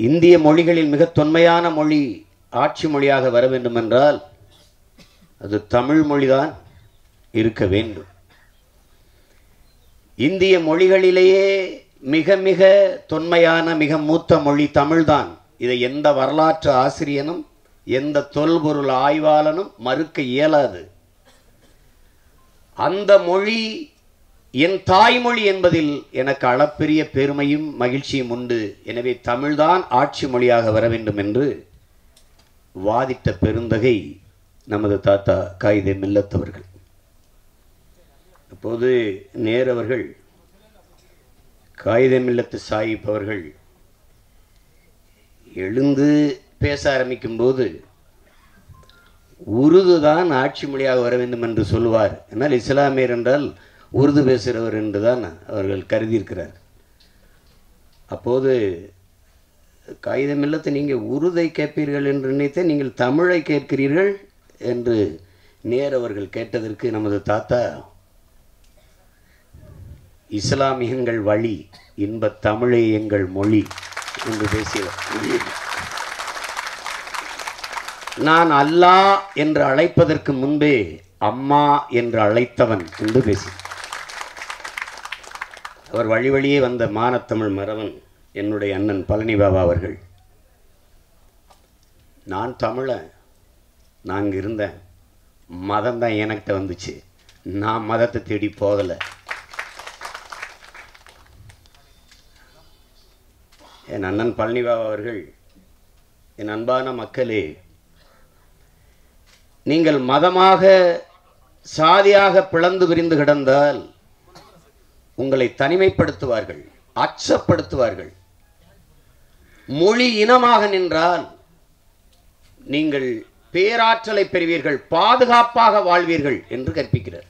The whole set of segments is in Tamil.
இந்திய மொழிகளில் மிக தொன்மையான மொழி ஆட்சி மொழியாக வர வேண்டும் என்றால் அது தமிழ் மொழிதான் இருக்க வேண்டும். இந்திய மொழிகளிலேயே மிக மிக தொன்மையான மிக மூத்த மொழி தமிழ்தான். இதை எந்த வரலாற்று ஆசிரியனும் எந்த தொல்பொருள் ஆய்வாளனும் மறுக்க இயலாது. அந்த மொழி என் தாய்மொழி என்பதில் எனக்கு அளப்பெரிய பெருமையும் மகிழ்ச்சியும் உண்டு. எனவே தமிழ்தான் ஆட்சி மொழியாக வர வேண்டும் என்று வாதிட்ட பெருந்தகை நமது தாத்தா காயிதே மில்லத் அவர்கள். அப்போது நேரு அவர்கள் காயிதே மில்லத் சாஹிப் அவர்கள் எழுந்து பேச ஆரம்பிக்கும் போது உருது தான் ஆட்சி மொழியாக வர வேண்டும் என்று சொல்வார். என்னால் இஸ்லாமியர் என்றால் உருது பேசுகிறவர் என்று தான் அவர்கள் கருதியிருக்கிறார். அப்போது காயிதே மில்லத், நீங்கள் உருதை கேட்பீர்கள் என்று நினைத்து நீங்கள் தமிழை கேட்கிறீர்கள் என்று நேரு அவர்கள் கேட்டதற்கு நமது தாத்தா இஸ்லாமியங்கள் வழி இன்ப தமிழே எங்கள் மொழி என்று பேசியவர். நான் அல்லாஹ் என்று அழைப்பதற்கு முன்பே அம்மா என்று அழைத்தவன் என்று பேசி அவர் வழி வழியே வந்த மானத்தமிழ் மறவன் என்னுடைய அண்ணன் பழனி பாபா அவர்கள். நான் தமிழன், நான் இங்கே இருந்தேன், மதம் தான் எனக்கிட்ட வந்துச்சு, நான் மதத்தை தேடி போகலை. என் அண்ணன் பழனி பாபா அவர்கள், என் அன்பான மக்களே, நீங்கள் மதமாக சாதியாக பிளந்து விரிந்து கிடந்தால் உங்களை தனிமைப்படுத்துவார்கள், அச்சப்படுத்துவார்கள். மொழி இனமாக நின்றால் நீங்கள் பேராற்றலை பெறுவீர்கள், பாதுகாப்பாக வாழ்வீர்கள் என்று கற்பிக்கிறார்.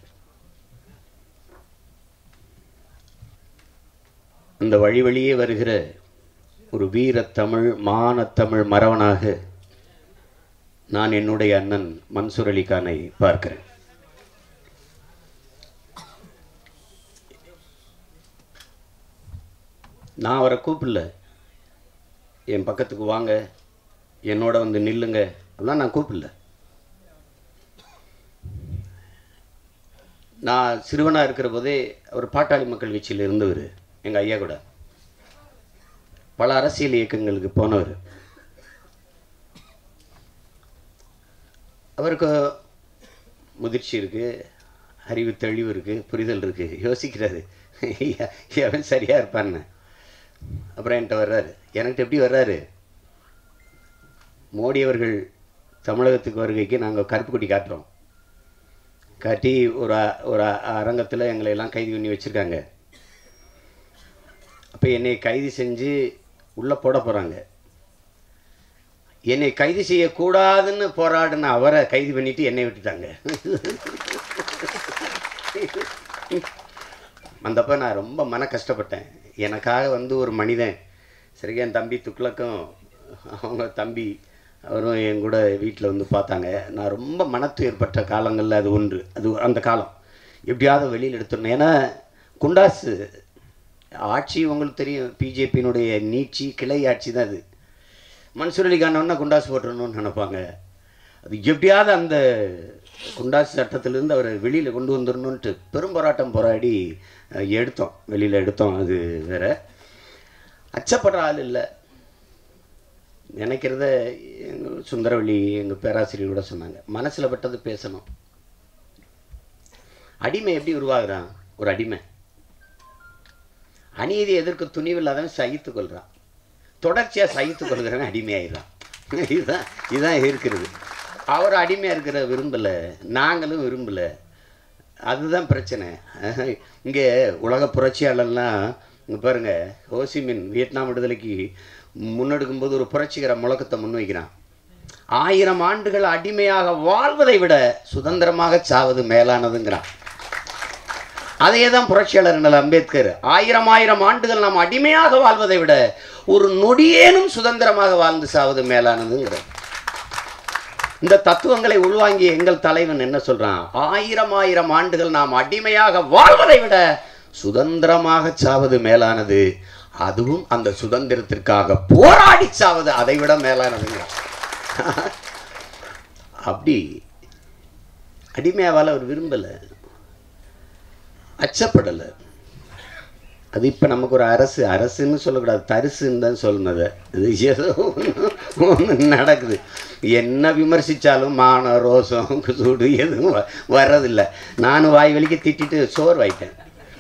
அந்த வழி வழியே வருகிற ஒரு வீரத்தமிழ் மானத்தமிழ் மறவனாக நான் என்னுடைய அண்ணன் மன்சூர் அலிகானை பார்க்கிறேன். நான் அவரை கூப்பிடல, என் பக்கத்துக்கு வாங்க, என்னோட வந்து நில்லுங்க, அதெல்லாம் நான் கூப்பிடல. நான் சிறுவனாக இருக்கிற போதே அவர் பாட்டாளி மக்கள் கட்சியில் இருந்தவர். எங்கள் ஐயா கூட பல அரசியல் இயக்கங்களுக்கு போனவர். அவருக்கு முதிர்ச்சி இருக்குது, அறிவு தெளிவு இருக்குது, புரிதல் இருக்குது, யோசிக்கிறாரு எவன் சரியாக இருப்பான்னு. அப்புறம் என்கிட்ட வர்றாரு. என்கிட்ட எப்படி வர்றாரு? மோடி அவர்கள் தமிழகத்துக்கு வருகைக்கு நாங்கள் கருப்பு கொடி காட்டுறோம், காட்டி ஒரு அரங்கத்தில் எங்களை எல்லாம் கைது பண்ணி வச்சுருக்காங்க. அப்போ என்னை கைது செஞ்சு உள்ளே போட போகிறாங்க. என்னை கைது செய்யக்கூடாதுன்னு போராடின அவரை கைது பண்ணிவிட்டு என்னை விட்டுட்டாங்க. அந்தப்போ நான் ரொம்ப மன கஷ்டப்பட்டேன். எனக்காக வந்து ஒரு மனிதன், சரி, என் தம்பி துக்ளக்கும் அவங்க தம்பி அவரும் என் கூட வீட்டில் வந்து பார்த்தாங்க. நான் ரொம்ப மனத்துயர்பட்ட காலங்களில் அது ஒன்று. அது அந்த காலம் எப்படியாவது வெளியில் எடுத்துடணும். ஏன்னா குண்டாசு ஆட்சி உங்களுக்கு தெரியும், பிஜேபியினுடைய நீட்சி கிளை ஆட்சி தான் அது. மன்சூர் அலிகானோன்னா குண்டாசு போட்டுறணும்னு நினைப்பாங்க. அது எப்படியாவது அந்த குண்டாசு சட்டத்திலேருந்து அவரை வெளியில் கொண்டு வந்துடணுன்ட்டு பெரும் போராட்டம் போராடி எடுத்தோம், வெளியில் எடுத்தோம். அது வேற அச்சப்படுற ஆள் இல்லை. நினைக்கிறத எங்கள் சுந்தரவள்ளி எங்கள் பேராசிரியர் கூட சொன்னாங்க, மனசில் பட்டது பேசணும். அடிமை எப்படி உருவாகிறான்? ஒரு அடிமை அநீதி எதிர்க்க துணிவில்லாதவன் சகித்து கொள்கிறான், தொடர்ச்சியாக சகித்து கொள்கிறவன் அடிமையாயிடுறான். இதுதான் இருக்கிறது. அவர் அடிமையாக இருக்கிற விரும்பலை, நாங்களும் விரும்பலை. அதுதான் பிரச்சனை. இங்கே உலக புரட்சியாளர்லாம் இங்கே பாருங்கள், ஹோசிமின் வியட்நாம் விடுதலைக்கு முன்னெடுக்கும்போது ஒரு புரட்சிகர முழக்கத்தை முன்வைக்கிறான். 1000 ஆண்டுகள் அடிமையாக வாழ்வதை விட சுதந்திரமாக சாவது மேலானதுங்கிறான். அதையே தான் புரட்சியாளர் அண்ணல் அம்பேத்கர் 1000 ஆண்டுகள் நாம் அடிமையாக வாழ்வதை விட ஒரு நொடியேனும் சுதந்திரமாக வாழ்ந்து சாவது மேலானதுங்கிறார். இந்த தத்துவங்களை உள்வாங்கிய எங்கள் தலைவன் என்ன சொல்றான்? 1000 ஆண்டுகள் நாம் அடிமையாக வாழ்வதை விட சுதந்திரமாக சாவது மேலானது. அதுவும் அந்த சுதந்திரத்திற்காக போராடி சாவது அதை விட மேலானதுங்க. அப்படி அடிமையாவால் அவர் விரும்பலை, அச்சப்படலை. அது இப்போ நமக்கு ஒரு அரசுன்னு சொல்லக்கூடாது, தரிசுன்னு தான் சொல்லணுது. இது ஏதோ ஒன்று நடக்குது. என்ன விமர்சித்தாலும் மான ரோசம் சூடு எதுவும் வர்றதில்லை. நானும் வாய் வலிக்க திட்டிட்டு சோர்வாயிட்டேன்.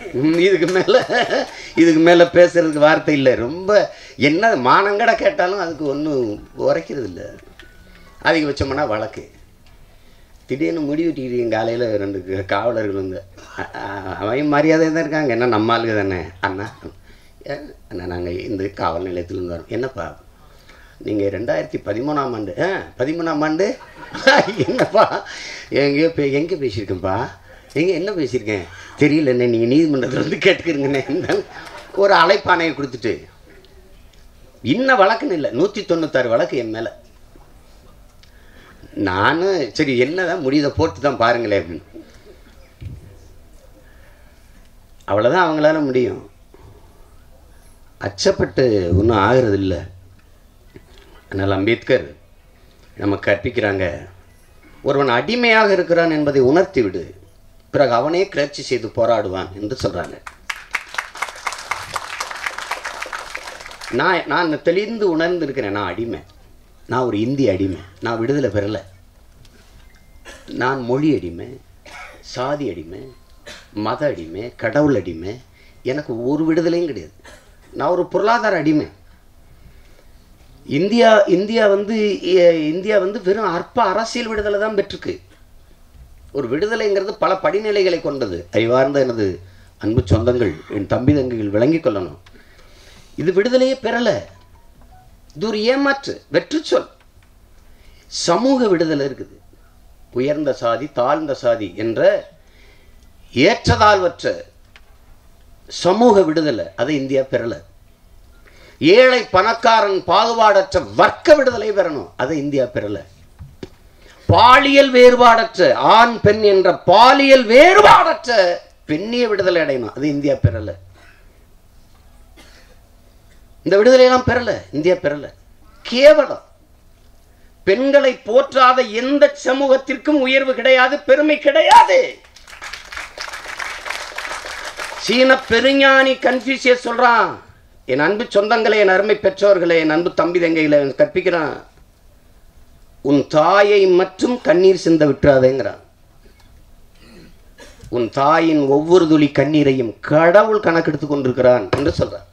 இதுக்கு மேலே பேசுறதுக்கு வார்த்தை இல்லை. ரொம்ப என்ன மானங்கட கேட்டாலும் அதுக்கு ஒன்றும் உரைக்கிறது இல்லை. அதிகபட்சம்னா வழக்கு. திடீர்னு முடி வெட்டிக்கிறீங்க காலையில் 2 காவலர்கள் வந்து அவன் மரியாதை தான் இருக்காங்க. என்ன நம்ம ஆளுங்க தானே அண்ணா அண்ணா நாங்கள் இந்த காவல் நிலையத்துலேருந்து வரோம். என்னப்பா நீங்கள் 2013ஆம் ஆண்டு 13ஆம் ஆண்டு என்னப்பா எங்கே பேசியிருக்கேன்ப்பா, என்ன பேசியிருக்கேன் தெரியலண்ணே, நீங்கள் நீதிமன்றத்தில் வந்து கேட்டுக்கிறீங்கண்ணே. ஒரு அழைப்பானையை கொடுத்துட்டு இன்னும் வழக்குன்னு இல்லை, 196 வழக்கு என் மேலே. நானும் சரி என்னதான் முடியதை போட்டு தான் பாருங்களேன் அப்படின்னு. அவ்வளோதான் அவங்களால முடியும். அச்சப்பட்டு ஒன்றும் ஆகிறது இல்லை. அதனால் அம்பேத்கர் நமக்கு கற்பிக்கிறாங்க, ஒருவன் அடிமையாக இருக்கிறான் என்பதை உணர்த்தி விடு, பிறகு அவனே கிளர்ச்சி செய்து போராடுவான் என்று சொல்கிறாங்க. நான் தெளிந்து உணர்ந்து இருக்கிறேன். நான் அடிமை, நான் ஒரு இந்திய அடிமை. நான் விடுதலை பெறலை. நான் மொழி அடிமை, சாதி அடிமை, மத அடிமை, கடவுள் அடிமை. எனக்கு ஒரு விடுதலையும் கிடையாது. நான் ஒரு பொருளாதார அடிமை. இந்தியா வந்து வெறும் அற்ப அரசியல் விடுதலை தான் பெற்றிருக்கு. ஒரு விடுதலைங்கிறது பல படிநிலைகளை கொண்டது. அறிவார்ந்த எனது அன்பு சொந்தங்கள், என் தம்பி தங்கைகள் விளங்கிக் கொள்ளணும். இது விடுதலையே பெறலை. இது ஒரு ஏமாற்று வெற்றி சொல். சமூக விடுதலை இருக்குது. உயர்ந்த சாதி தாழ்ந்த சாதி என்ற ஏற்றதாழ்வற்ற சமூக விடுதலை அதை இந்தியா பெறலை. ஏழை பணக்காரன் பாகுபாடற்ற வர்க்க விடுதலை பெறணும், அதை இந்தியா பெறலை. பாலியல் வேறுபாடற்ற ஆண் பெண் என்ற பாலியல் வேறுபாடற்ற பெண்ணிய விடுதலை அடையணும், அது இந்தியா பெறலை. இந்த விடுதலையெல்லாம் பெறலை, இந்தியா பெறலை. கேவலம். பெண்களை போற்றாத எந்த சமூகத்திற்கும் உயர்வு கிடையாது, பெருமை கிடையாது. சீன பெருஞானி கன்ஃபியூசியஸ் சொல்றான், என் அன்பு சொந்தங்களே, என் அருமை பெற்றோர்களே, என் அன்பு தம்பி தங்கைகளை கற்பிக்கிறான், உன் தாயை மட்டும் கண்ணீர் சிந்த விட்டுறாதேங்கிறான். உன் தாயின் ஒவ்வொரு துளி கண்ணீரையும் கடவுள் கணக்கெடுத்துக் கொண்டிருக்கிறான் என்று சொல்றான்.